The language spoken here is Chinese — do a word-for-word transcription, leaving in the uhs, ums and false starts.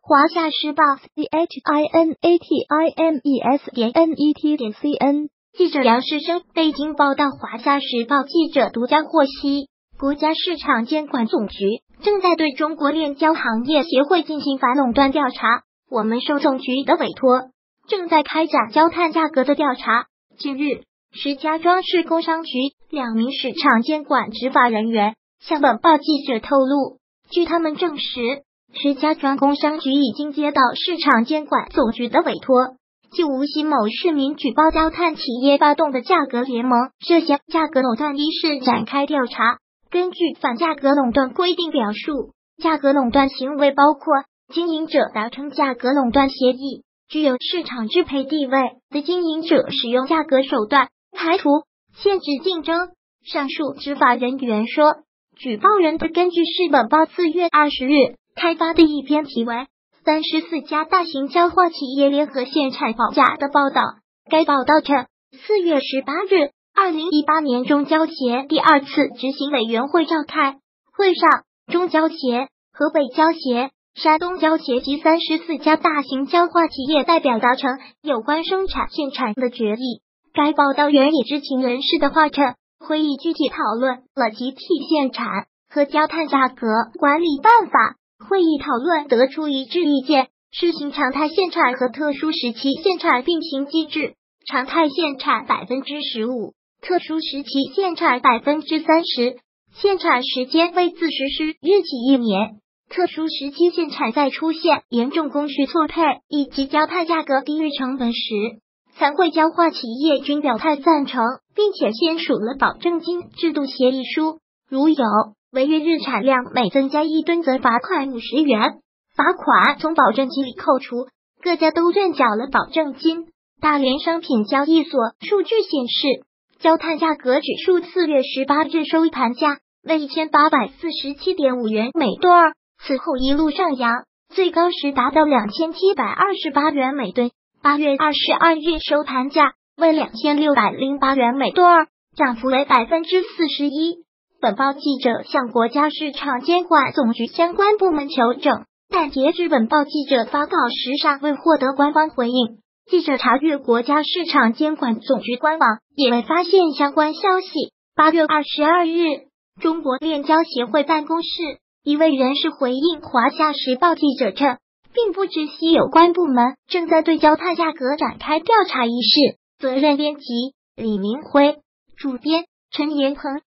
华夏时报 c h i n a t i m e s 点 n e t 点 c n 记者杨世生北京报道，华夏时报记者独家获悉，国家市场监管总局正在对中国炼焦行业协会进行反垄断调查。我们受总局的委托，正在开展焦炭价格的调查。近日，石家庄市工商局两名市场监管执法人员向本报记者透露，据他们证实，石家庄工商局已经接到市场监管总局的委托，就无锡某市民举报焦炭企业发动的价格联盟涉嫌价格垄断一事展开调查。根据反价格垄断规定表述，价格垄断行为包括经营者达成价格垄断协议，具有市场支配地位的经营者使用价格手段排除、限制竞争。上述执法人员说，举报人根据市本报四月二十日开发的一篇题为三十四家大型焦化企业联合限产报价的报道。该报道称，四月十八日，二零一八年中焦协第二次执行委员会召开会上，中焦协、河北焦协、山东焦协及三十四家大型焦化企业代表达成有关生产限产的决议。该报道援引知情人士的话称，会议具体讨论了集体限产和焦炭价格管理办法。会议讨论得出一致意见，实行常态限产和特殊时期限产并行机制，常态限产百分之十五，特殊时期限产百分之三十，限产时间为自实施日起一年。特殊时期限产在出现严重供需错配以及焦炭价格低于成本时，参会焦化企业均表态赞成，并且签署了保证金制度协议书。如有违约日产量每增加一吨，则罚款五十元，罚款从保证金里扣除，各家都认缴了保证金。大连商品交易所数据显示，焦炭价格指数四月十八日收盘价为一千八百四十七点五元每吨，此后一路上扬，最高时达到两千七百二十八元每吨。八月二十二日收盘价为两千六百零八元每吨，涨幅为百分之四十一。本报记者向国家市场监管总局相关部门求证，但截至本报记者发稿时尚未获得官方回应。记者查阅国家市场监管总局官网，也未发现相关消息。八月二十二日，中国炼焦协会办公室一位人士回应华夏时报记者称，并不知悉有关部门正在对焦炭价格展开调查一事。责任编辑李明辉，主编陈延鹏。